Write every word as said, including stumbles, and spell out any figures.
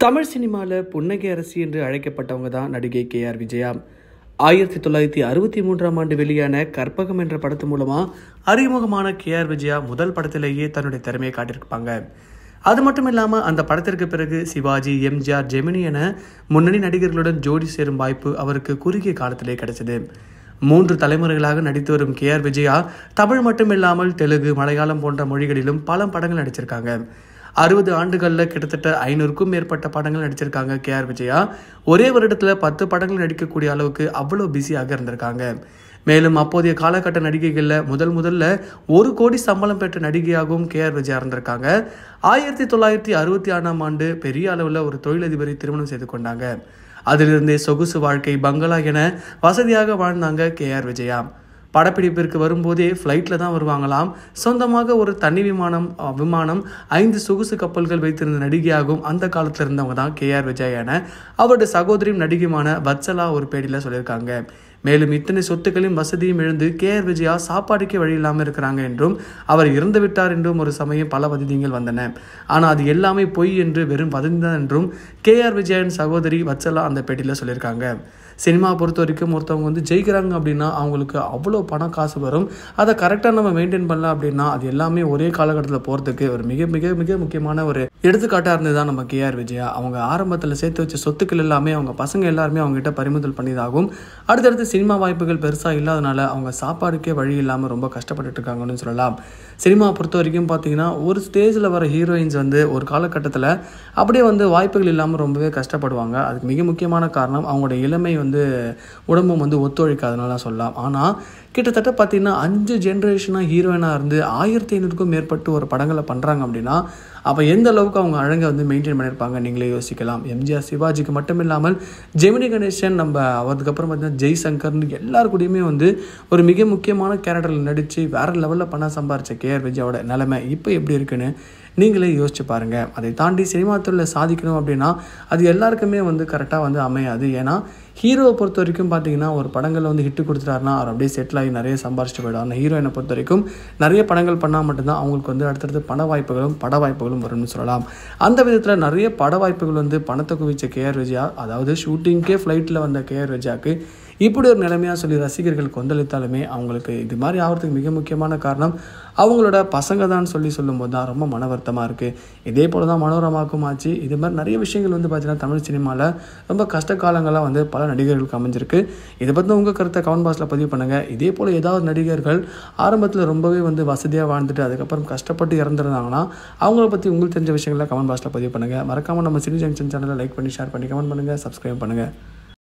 தமிழ் சினிமாவில் புன்னகை அரசி என்று அழைக்கப்பட்டவங்க தான் நடிகை கே ஆர் விஜயா. ஆயிரத்தி தொள்ளாயிரத்தி அறுபத்தி மூன்றாம் ஆண்டு வெளியான கற்பகம் என்ற படத்து மூலமாக அறிமுகமான கே ஆர் விஜயா முதல் படத்திலேயே தன்னுடைய திறமையை காட்டியிருப்பாங்க. அது மட்டும் இல்லாமல் அந்த படத்திற்கு பிறகு சிவாஜி, எம்ஜிஆர், ஜெமினி என முன்னணி நடிகர்களுடன் ஜோடி சேரும் வாய்ப்பு அவருக்கு குறுகிய காலத்திலே கிடைச்சது. மூன்று தலைமுறைகளாக நடித்து வரும் கே ஆர் விஜயா தமிழ் மட்டுமில்லாமல் தெலுங்கு, மலையாளம் போன்ற மொழிகளிலும் பல படங்கள் நடிச்சிருக்காங்க. அறுபது ஆண்டுகளில் கிட்டத்தட்ட ஐநூறுக்கும் மேற்பட்ட படங்கள் நடிச்சிருக்காங்க கே ஆர் விஜயா. ஒரே வருடத்தில் பத்து படங்கள் நடிக்கக்கூடிய அளவுக்கு அவ்வளோ பிஸியாக இருந்திருக்காங்க. மேலும் அப்போதைய காலகட்ட நடிகைகளில் முதல் முதல்ல ஒரு கோடி சம்பளம் பெற்ற நடிகையாகவும் கே ஆர் விஜயா இருந்திருக்காங்க. ஆயிரத்தி தொள்ளாயிரத்தி அறுபத்தி ஆறாம் ஆண்டு பெரிய அளவில் ஒரு தொழிலதிபரை திருமணம் செய்து கொண்டாங்க. அதிலிருந்தே சொகுசு வாழ்க்கை, பங்களா என வசதியாக வாழ்ந்தாங்க கே ஆர் விஜயா. படப்பிடிப்பிற்கு வரும்போதே ஃப்ளைட்டில் தான் வருவாங்களாம். சொந்தமாக ஒரு தனி விமானம் விமானம் ஐந்து சொகுசு கப்பல்கள் வைத்திருந்த நடிகையாகவும் அந்த காலத்தில் இருந்தவங்க தான் கே ஆர் விஜயா என அவருடைய சகோதரியும் நடிகையுமான வத்சலா ஒரு பேட்டியில் சொல்லியிருக்காங்க. மேலும் இத்தனை சொத்துக்களையும் வசதியும் இழந்து கே ஆர் விஜயா சாப்பாடுக்கே வழி இல்லாமல் இருக்கிறாங்க என்றும், அவர் இறந்து விட்டார் என்றும் ஒரு சமயம் பல வதந்திகள் வந்தன. ஆனால் அது எல்லாமே பொய் என்று வெறும் வதந்தி தான் என்றும் கே ஆர் விஜயாவின் சகோதரி வத்சலா அந்த பேட்டியில் சொல்லியிருக்காங்க. சினிமா பொறுத்த வரைக்கும் ஒருத்தவங்க வந்து ஜெயிக்கிறாங்க அப்படின்னா அவங்களுக்கு அவ்வளோ பணம் காசு வரும். அதை கரெக்டாக நம்ம மெயின்டைன் பண்ணலாம் அப்படின்னா அது எல்லாமே ஒரே காலகட்டத்தில் போகிறதுக்கு ஒரு மிக மிக மிக முக்கியமான ஒரு எடுத்துக்காட்டாக இருந்தது தான் நம்ம கே ஆர் விஜயா. அவங்க ஆரம்பத்தில் சேர்த்து வச்ச சொத்துக்கள் எல்லாமே அவங்க பசங்க எல்லாருமே அவங்ககிட்ட பறிமுதல் பண்ணியதாகவும், அடுத்தடுத்து சினிமா வாய்ப்புகள் பெருசாக இல்லாதனால அவங்க சாப்பாடுக்கே வழி இல்லாமல் ரொம்ப கஷ்டப்பட்டு இருக்காங்கன்னு சொல்லலாம். சினிமா பொறுத்த வரைக்கும் பார்த்தீங்கன்னா ஒரு ஸ்டேஜில் வர ஹீரோயின்ஸ் வந்து ஒரு காலகட்டத்தில் அப்படியே வந்து வாய்ப்புகள் இல்லாமல் ரொம்பவே கஷ்டப்படுவாங்க. அதுக்கு மிக முக்கியமான காரணம் அவங்களுடைய இளமை வந்து உடம்பும் வந்து ஒத்துழைக்காதனால சொல்லலாம். ஆனால் கிட்டத்தட்ட பார்த்தீங்கன்னா அஞ்சு ஜென்ரேஷனாக ஹீரோயினாக இருந்து ஆயிரத்தி ஐநூறுக்கும் மேற்பட்டு ஒரு படங்களை பண்ணுறாங்க அப்படின்னா அப்போ எந்த அளவுக்கு அவங்க அழகை வந்து மெயின்டைன் பண்ணியிருப்பாங்க நீங்களே யோசிக்கலாம். எம்ஜிஆர், சிவாஜிக்கு மட்டும் இல்லாமல் ஜெமினி கணேசன், நம்ம அதுக்கப்புறம் பார்த்தீங்கன்னா ஜெய்சங்கர்னு எல்லாருக்கூடையுமே வந்து ஒரு மிக முக்கியமான கேரக்டரில் நடித்து வேறு லெவலில் பணம் சம்பாரித்த கே ஆர் விஜயாவோட நிலைமை இப்போ எப்படி இருக்குன்னு நீங்களே யோசிச்சு பாருங்கள். அதை தாண்டி சினிமா துறையில் சாதிக்கணும் அப்படின்னா அது எல்லாருக்குமே வந்து கரெக்டாக வந்து அமையாது. ஏன்னா ஹீரோவை பொறுத்த வரைக்கும் பார்த்தீங்கன்னா ஒரு படங்களில் வந்து ஹிட்டு கொடுத்துட்டாருன்னா அவர் அப்படியே செட்டில் ஆகி நிறைய சம்பாரிச்சுட்டு போயிடும். ஆனால் ஹீரோயினை பொறுத்த வரைக்கும் நிறைய படங்கள் பண்ணால் மட்டும்தான் அவங்களுக்கு வந்து அடுத்தடுத்து பண வாய்ப்புகளும் பட வாய்ப்புகளும் வரும்னு சொல்லலாம். அந்த விதத்தில் நிறைய பட வாய்ப்புகள் வந்து பணத்தை குவிச்ச கே ஆர் விஜயா, அதாவது ஷூட்டிங்கே ஃப்ளைட்டில் வந்த கே ஆர் விஜயாவுக்கு இப்படி ஒரு நிலைமையாக சொல்லி ரசிகர்கள் கொந்தளித்தாலுமே அவங்களுக்கு இது மாதிரி ஆகிறதுக்கு மிக முக்கியமான காரணம் அவங்களோட பசங்க தான் சொல்லி சொல்லும்போது தான் ரொம்ப மன வருத்தமாக இருக்குது. இதே போல் தான் மனோரமாக்கும் ஆச்சு. இது மாதிரி நிறைய விஷயங்கள் வந்து பார்த்தீங்கன்னா தமிழ் சினிமாவில் ரொம்ப கஷ்ட காலங்களாக வந்து பல நடிகர்களுக்கு அமைஞ்சிருக்கு. இதை பற்றி உங்கள் கருத்தை கமெண்ட் பாக்ஸில் பதிவு பண்ணுங்கள். இதே போல் ஏதாவது நடிகர்கள் ஆரம்பத்தில் ரொம்பவே வந்து வசதியாக வாழ்ந்துட்டு அதுக்கப்புறம் கஷ்டப்பட்டு இறந்துருந்தாங்கன்னா அவங்கள பற்றி உங்களுக்கு தெரிஞ்ச விஷயங்களை கமெண்ட் பாக்ஸில் பதிவு பண்ணுங்கள். மறக்காமல் நம்ம சினி ஜங்ஷன் சேனலை லைக் பண்ணி, ஷேர் பண்ணி, கமெண்ட் பண்ணுங்கள், சப்ஸ்கிரைப் பண்ணுங்கள்.